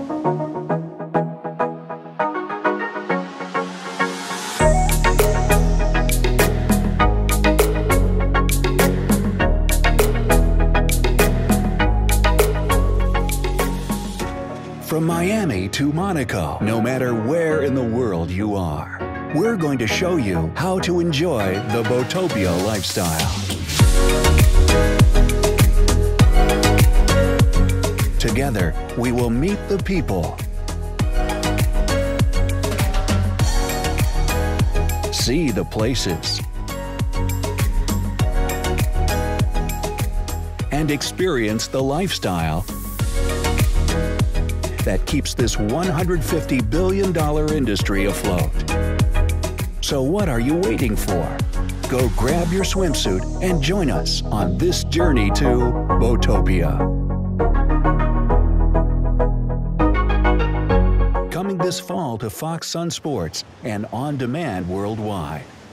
From Miami to Monaco, no matter where in the world you are, we're going to show you how to enjoy the Boatopia lifestyle. Together, we will meet the people, see the places, and experience the lifestyle that keeps this $150 billion industry afloat. So what are you waiting for? Go grab your swimsuit and join us on this journey to Boatopia. Coming this fall to Fox Sun Sports and on demand worldwide.